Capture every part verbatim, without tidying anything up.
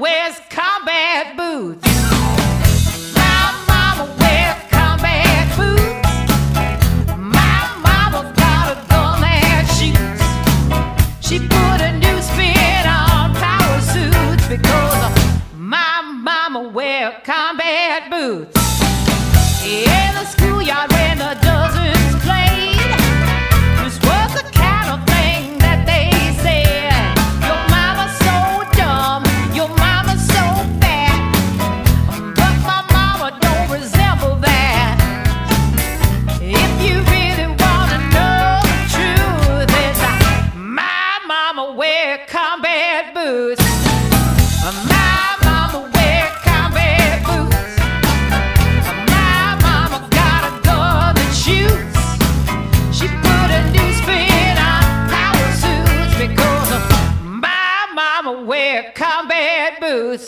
wears combat boots. My mama wears combat boots. My mama got a gun that shoots. She put a new spin on power suits because my mama wears combat boots. In the schoolyard when the dozens played, this was the kind of thing that they said. Your mama's so dumb, your mama's so fat, but my mama don't resemble that. If you really wanna know the truth, it's like my mama wear combat boots. My mama wear combat boots. My mama got a gun that shoots. She put a new spin on power suits because my mama wear combat boots.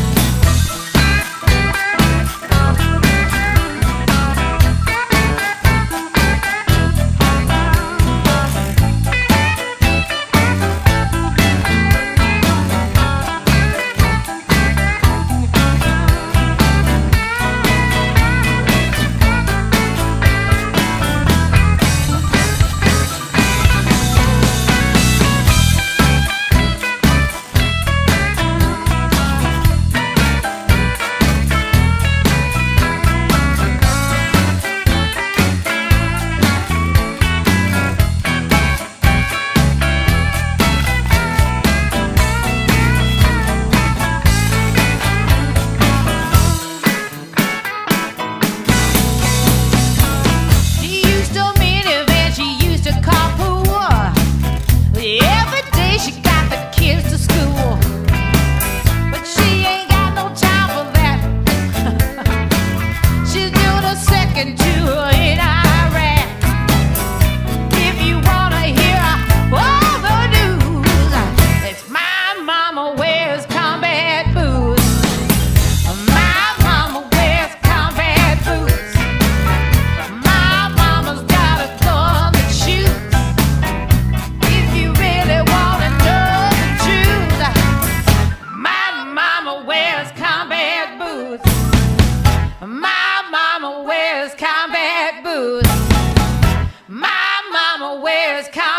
My mama wears combat boots. My mama wears combat boots.